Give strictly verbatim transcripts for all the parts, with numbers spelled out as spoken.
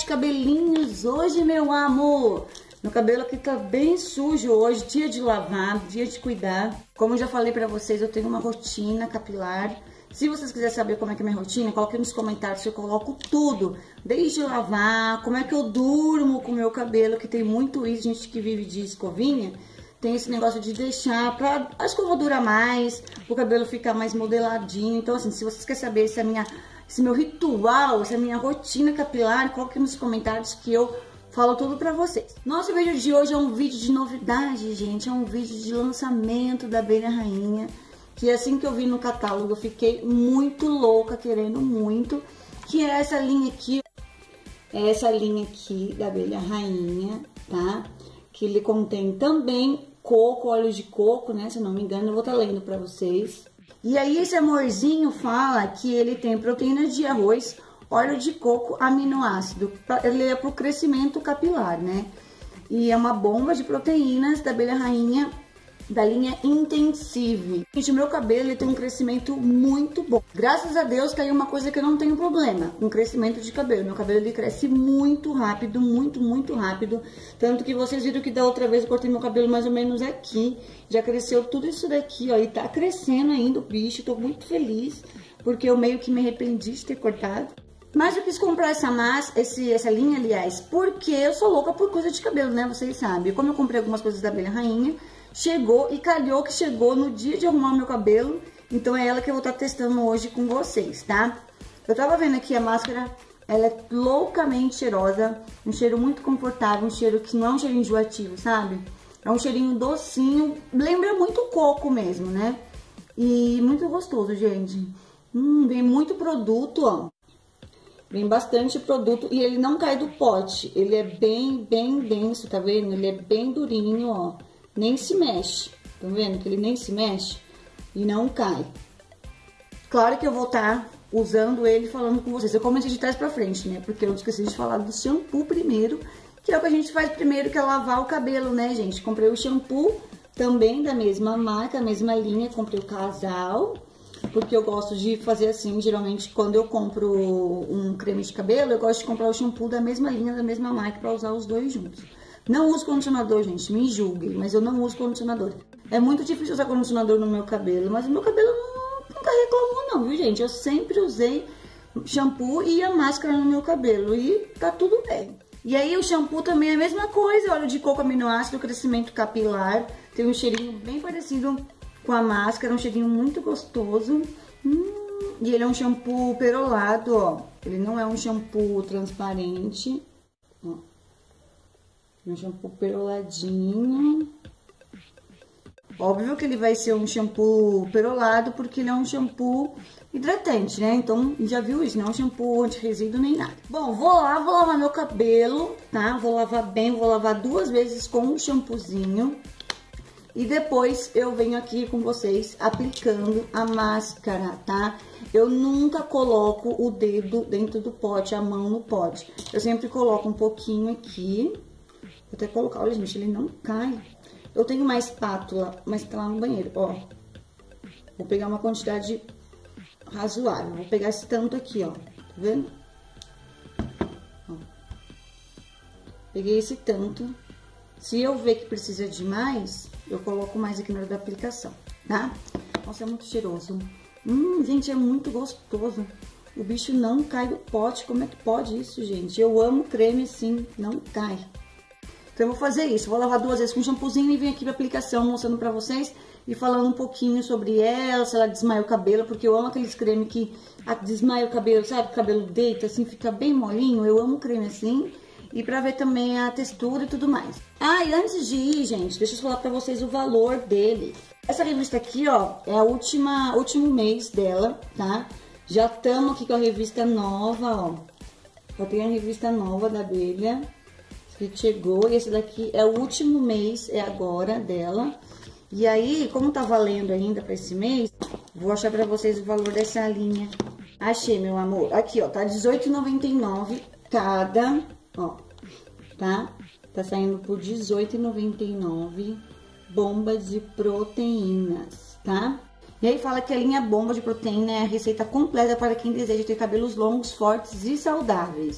cabelinhos hoje, meu amor? Meu cabelo aqui tá bem sujo hoje, dia de lavar, dia de cuidar. Como eu já falei pra vocês, eu tenho uma rotina capilar. Se vocês quiserem saber como é que é a minha rotina, coloquem nos comentários que eu coloco tudo. Desde lavar, como é que eu durmo com o meu cabelo, que tem muito isso, gente que vive de escovinha. Tem esse negócio de deixar pra a escova durar mais, o cabelo ficar mais modeladinho. Então assim, se vocês querem saber se a minha... esse meu ritual, essa minha rotina capilar, coloque nos comentários que eu falo tudo pra vocês. Nosso vídeo de hoje é um vídeo de novidade, gente. É um vídeo de lançamento da Abelha Rainha. Que assim que eu vi no catálogo, eu fiquei muito louca, querendo muito. Que é essa linha aqui. É essa linha aqui da Abelha Rainha, tá? Que ele contém também coco, óleo de coco, né? Se eu não me engano, eu vou estar lendo pra vocês. E aí esse amorzinho fala que ele tem proteína de arroz, óleo de coco, aminoácido. Ele é pro crescimento capilar, né? E é uma bomba de proteínas da Abelha Rainha, da linha Intensive. Gente, o meu cabelo ele tem um crescimento muito bom. Graças a Deus tem uma coisa que eu não tenho problema, um crescimento de cabelo. Meu cabelo ele cresce muito rápido, muito, muito rápido. Tanto que vocês viram que da outra vez eu cortei meu cabelo mais ou menos aqui. Já cresceu tudo isso daqui, ó. E tá crescendo ainda o bicho. Tô muito feliz, porque eu meio que me arrependi de ter cortado. Mas eu quis comprar essa massa, esse, essa linha, aliás, porque eu sou louca por coisa de cabelo, né? Vocês sabem. Como eu comprei algumas coisas da Abelha Rainha, chegou e calhou que chegou no dia de arrumar meu cabelo. Então é ela que eu vou estar testando hoje com vocês, tá? Eu tava vendo aqui a máscara, ela é loucamente cheirosa. Um cheiro muito confortável, um cheiro que não é um cheiro enjoativo, sabe? É um cheirinho docinho, lembra muito coco mesmo, né? E muito gostoso, gente. Hum, vem muito produto, ó. Vem bastante produto e ele não cai do pote. Ele é bem, bem denso, tá vendo? Ele é bem durinho, ó. Nem se mexe. Tá vendo que ele nem se mexe? E não cai. Claro que eu vou estar usando ele falando com vocês. Eu comecei de trás pra frente, né? Porque eu esqueci de falar do shampoo primeiro. Que é o que a gente faz primeiro, que é lavar o cabelo, né, gente? Comprei o shampoo também da mesma marca, mesma linha. Comprei o Casal. Porque eu gosto de fazer assim, geralmente quando eu compro um creme de cabelo, eu gosto de comprar o shampoo da mesma linha, da mesma marca, pra usar os dois juntos. Não uso condicionador, gente, me julguem, mas eu não uso condicionador. É muito difícil usar condicionador no meu cabelo, mas o meu cabelo não, nunca reclamou não, viu, gente? Eu sempre usei shampoo e a máscara no meu cabelo e tá tudo bem. E aí o shampoo também é a mesma coisa, óleo de coco, aminoácido, crescimento capilar, tem um cheirinho bem parecido com a máscara, um cheirinho muito gostoso. Hum, e ele é um shampoo perolado, ó. Ele não é um shampoo transparente, ó. É um shampoo peroladinho. Óbvio que ele vai ser um shampoo perolado, porque ele é um shampoo hidratante, né? Então, já viu isso, não é um shampoo anti-resíduo nem nada. Bom, vou lá, vou lavar meu cabelo, tá? Vou lavar bem, vou lavar duas vezes com um shampoozinho. E depois eu venho aqui com vocês aplicando a máscara, tá? Eu nunca coloco o dedo dentro do pote, a mão no pote. Eu sempre coloco um pouquinho aqui. Vou até colocar, olha, gente, ele não cai. Eu tenho uma espátula, mas tá lá no banheiro, ó. Vou pegar uma quantidade razoável. Vou pegar esse tanto aqui, ó. Tá vendo? Ó. Peguei esse tanto. Se eu ver que precisa de mais, eu coloco mais aqui na hora da aplicação, tá? Nossa, é muito cheiroso. Hum, gente, é muito gostoso. O bicho não cai do pote. Como é que pode isso, gente? Eu amo creme assim, não cai. Então eu vou fazer isso. Vou lavar duas vezes com shampoozinho e venho aqui pra aplicação mostrando pra vocês e falando um pouquinho sobre ela, se ela desmaia o cabelo, porque eu amo aqueles cremes que desmaia o cabelo, sabe? O cabelo deita assim, fica bem molinho. Eu amo creme assim. E pra ver também a textura e tudo mais. Ah, e antes de ir, gente, deixa eu falar pra vocês o valor dele. Essa revista aqui, ó, é a última, último mês dela, tá? Já estamos aqui com a revista nova, ó. Já tem a revista nova da Abelha, que chegou. E esse daqui é o último mês, é agora, dela. E aí, como tá valendo ainda pra esse mês, vou achar pra vocês o valor dessa linha. Achei, meu amor. Aqui, ó, tá dezoito reais e noventa e nove centavos cada, ó. Tá? Tá saindo por dezoito reais e noventa e nove centavos, bomba de proteínas, tá? E aí fala que a linha bomba de proteína é a receita completa para quem deseja ter cabelos longos, fortes e saudáveis.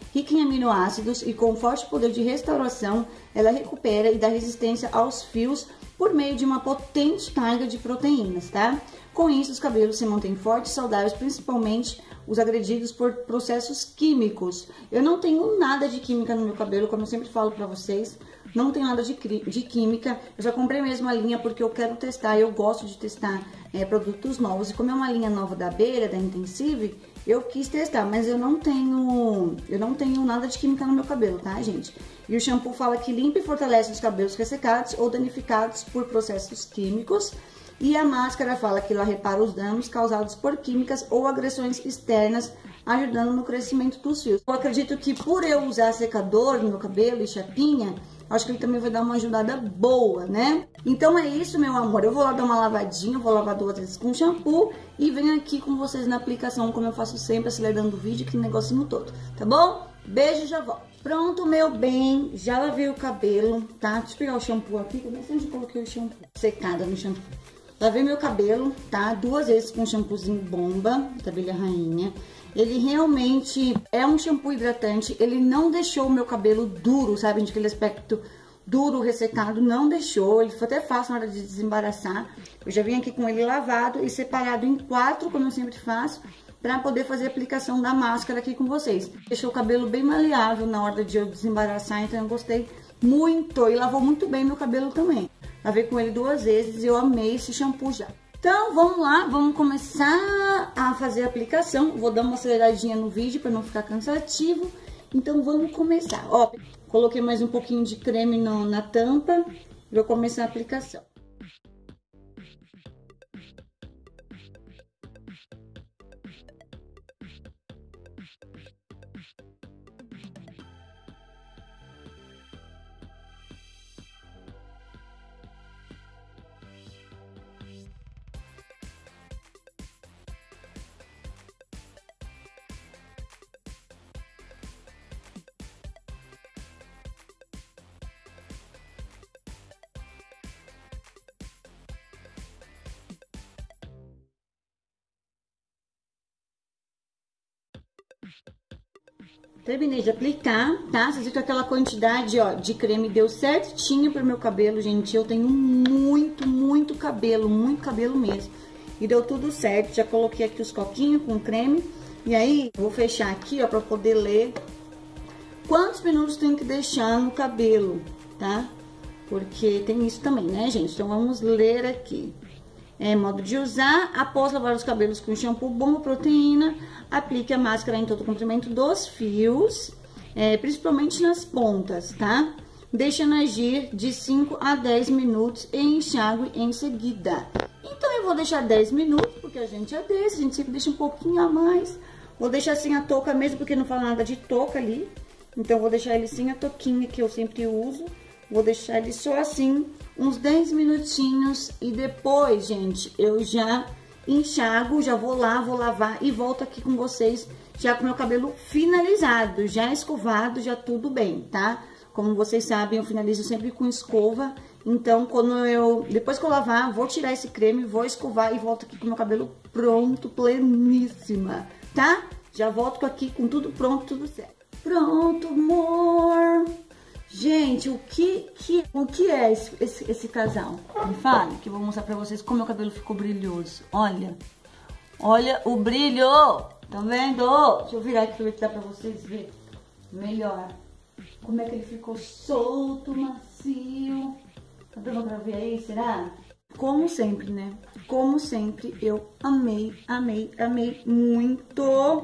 rica em aminoácidos e com forte poder de restauração, ela recupera e dá resistência aos fios por meio de uma potente carga de proteínas, tá? Com isso, os cabelos se mantêm fortes e saudáveis, principalmente os agredidos por processos químicos. Eu não tenho nada de química no meu cabelo, como eu sempre falo pra vocês, não tenho nada de, de química. Eu já comprei mesmo a linha porque eu quero testar, eu gosto de testar é, produtos novos. E como é uma linha nova da Abelha, da Intensive, eu quis testar, mas eu não tenho, eu não tenho nada de química no meu cabelo, tá, gente? E o shampoo fala que limpa e fortalece os cabelos ressecados ou danificados por processos químicos. E a máscara fala que ela repara os danos causados por químicas ou agressões externas, ajudando no crescimento dos fios. Eu acredito que por eu usar secador no meu cabelo e chapinha, acho que ele também vai dar uma ajudada boa, né? Então é isso, meu amor. Eu vou lá dar uma lavadinha, vou lavar duas vezes com shampoo e venho aqui com vocês na aplicação, como eu faço sempre, acelerando o vídeo, aquele negocinho todo, tá bom? Beijo, já volto. Pronto, meu bem, já lavei o cabelo, tá? Deixa eu pegar o shampoo aqui, que eu não sei onde eu coloquei o shampoo. Secada no shampoo. Lavei meu cabelo, tá? Duas vezes com shampoozinho bomba, da Abelha Rainha. Ele realmente é um shampoo hidratante, ele não deixou o meu cabelo duro, sabe? De aquele aspecto duro, ressecado, não deixou. Ele foi até fácil na hora de desembaraçar. Eu já vim aqui com ele lavado e separado em quatro, como eu sempre faço, pra poder fazer a aplicação da máscara aqui com vocês. Deixou o cabelo bem maleável na hora de eu desembaraçar, então eu gostei muito. E lavou muito bem meu cabelo também. Lavei com ele duas vezes e eu amei esse shampoo já. Então, vamos lá, vamos começar a fazer a aplicação. Vou dar uma aceleradinha no vídeo para não ficar cansativo. Então, vamos começar. Ó, coloquei mais um pouquinho de creme no, na tampa. Vou começar a aplicação. Terminei de aplicar, tá? Vocês viram que aquela quantidade, ó, de creme deu certinho pro meu cabelo, gente. Eu tenho muito, muito cabelo, muito cabelo mesmo. E deu tudo certo. Já coloquei aqui os coquinhos com creme. E aí, vou fechar aqui, ó, pra poder ler quantos minutos tem que deixar no cabelo, tá? Porque tem isso também, né, gente? Então, vamos ler aqui. É, modo de usar: após lavar os cabelos com shampoo bomba proteína, aplique a máscara em todo o comprimento dos fios, é, principalmente nas pontas, tá? Deixando agir de cinco a dez minutos e enxague em seguida. Então, eu vou deixar dez minutos, porque a gente é desse, a gente sempre deixa um pouquinho a mais. Vou deixar sem a touca mesmo, porque não fala nada de touca ali. Então, vou deixar ele sem a touquinha que eu sempre uso. Vou deixar ele só assim, uns dez minutinhos. E depois, gente, eu já enxago, já vou lá, vou lavar e volto aqui com vocês já com o meu cabelo finalizado, já escovado, já tudo bem, tá? Como vocês sabem, eu finalizo sempre com escova. Então, quando eu, depois que eu lavar, vou tirar esse creme, vou escovar e volto aqui com o meu cabelo pronto, pleníssima, tá? Já volto aqui com tudo pronto, tudo certo. Pronto, amor! Gente, o que, que, o que é esse, esse, esse casal? Me fale, que eu vou mostrar pra vocês como meu cabelo ficou brilhoso. Olha, olha o brilho, tá vendo? Deixa eu virar aqui pra ver se dá pra vocês verem melhor. Como é que ele ficou solto, macio. Tá dando pra ver aí, será? Como sempre, né? Como sempre, eu amei, amei, amei muito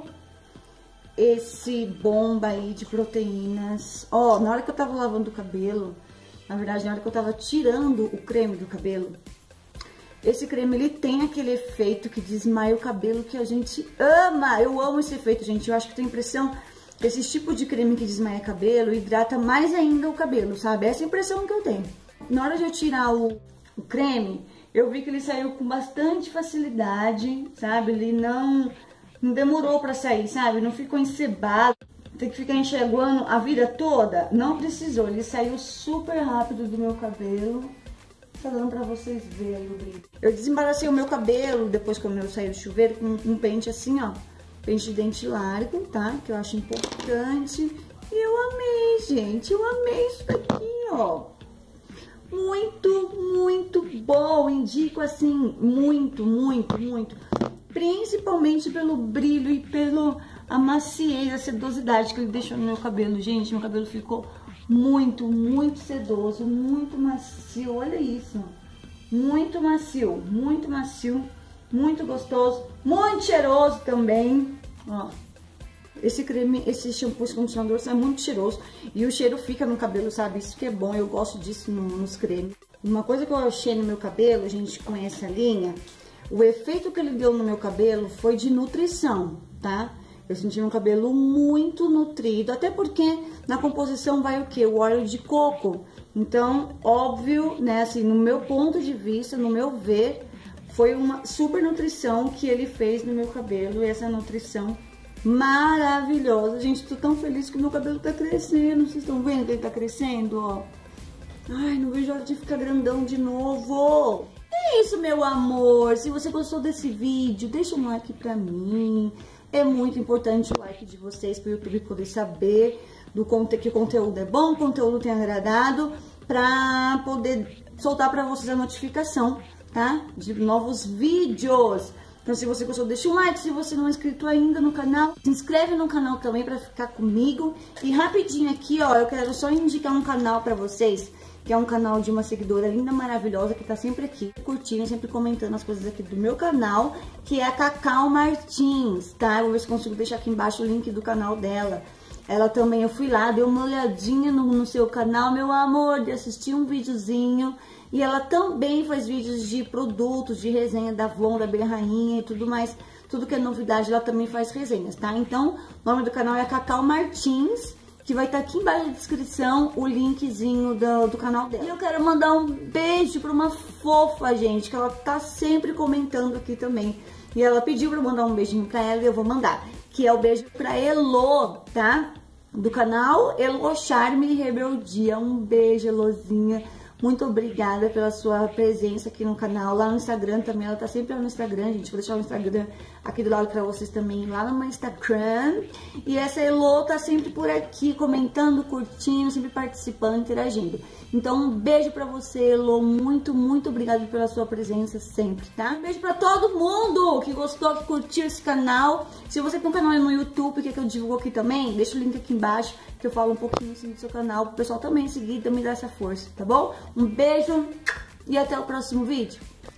esse bomba aí de proteínas. Ó, na hora que eu tava lavando o cabelo, na verdade, na hora que eu tava tirando o creme do cabelo, esse creme, ele tem aquele efeito que desmaia o cabelo que a gente ama. Eu amo esse efeito, gente. Eu acho que tenho a impressão que esse tipo de creme que desmaia cabelo hidrata mais ainda o cabelo, sabe? Essa é a impressão que eu tenho. Na hora de eu tirar o, o creme, eu vi que ele saiu com bastante facilidade, sabe? Ele não... Não demorou pra sair, sabe? Não ficou encebado. Tem que ficar enxaguando a vida toda. Não precisou. Ele saiu super rápido do meu cabelo. Tá dando pra vocês verem o brilho. Eu desembaracei o meu cabelo depois que eu saí do chuveiro com um pente assim, ó. pente de dente largo, tá? Que eu acho importante. E eu amei, gente. Eu amei isso daqui, ó. Muito, muito bom. Indico assim, muito, muito, muito. Principalmente pelo brilho e pelo a maciez, a sedosidade que ele deixou no meu cabelo. Gente, meu cabelo ficou muito, muito sedoso, muito macio. Olha isso. Muito macio, muito macio, muito gostoso, muito cheiroso também. Ó, esse creme, esse shampoo, esse condicionador é muito cheiroso e o cheiro fica no cabelo, sabe? Isso que é bom, eu gosto disso nos cremes. Uma coisa que eu achei no meu cabelo, gente, com essa linha, o efeito que ele deu no meu cabelo foi de nutrição, tá? Eu senti meu cabelo muito nutrido, até porque na composição vai o que? O óleo de coco. Então, óbvio, né, assim, no meu ponto de vista, no meu ver, foi uma super nutrição que ele fez no meu cabelo. E essa nutrição maravilhosa. Gente, tô tão feliz que o meu cabelo tá crescendo. Vocês estão vendo que ele tá crescendo, ó? Ai, não vejo a hora de ficar grandão de novo. É isso, meu amor. Se você gostou desse vídeo, deixa um like pra mim. É muito importante o like de vocês para o YouTube poder saber do conte que o conteúdo é bom, o conteúdo tem agradado, para poder soltar para vocês a notificação, tá? De novos vídeos. Então, se você gostou, deixa um like. Se você não é inscrito ainda no canal, se inscreve no canal também para ficar comigo. E rapidinho aqui, ó, eu quero só indicar um canal para vocês, que é um canal de uma seguidora linda, maravilhosa, que tá sempre aqui, curtindo, sempre comentando as coisas aqui do meu canal, que é a Cacau Martins, tá? Eu vou ver se consigo deixar aqui embaixo o link do canal dela. Ela também, eu fui lá, dei uma olhadinha no, no seu canal, meu amor, de assistir um videozinho. E ela também faz vídeos de produtos, de resenha da Avon, da Abelha Rainha e tudo mais. Tudo que é novidade, ela também faz resenhas, tá? Então, o nome do canal é Cacau Martins, que vai estar aqui embaixo na descrição o linkzinho do, do canal dela. E eu quero mandar um beijo pra uma fofa, gente, que ela tá sempre comentando aqui também. E ela pediu pra eu mandar um beijinho pra ela e eu vou mandar. Que é o beijo pra Elo, tá? Do canal Elo Charme e Rebeldia. Um beijo, Elozinha. Muito obrigada pela sua presença aqui no canal, lá no Instagram também, ela tá sempre lá no Instagram, gente, vou deixar o Instagram aqui do lado pra vocês também, lá no meu Instagram. E essa Elo tá sempre por aqui, comentando, curtindo, sempre participando, interagindo. Então, um beijo pra você, Elo, muito, muito obrigada pela sua presença sempre, tá? Um beijo pra todo mundo que gostou, que curtiu esse canal. Se você tem um canal no YouTube, que, é que eu divulgo aqui também, deixa o link aqui embaixo, que eu falo um pouquinho assim do seu canal, pro pessoal também seguir e também dar essa força, tá bom? Um beijo e até o próximo vídeo.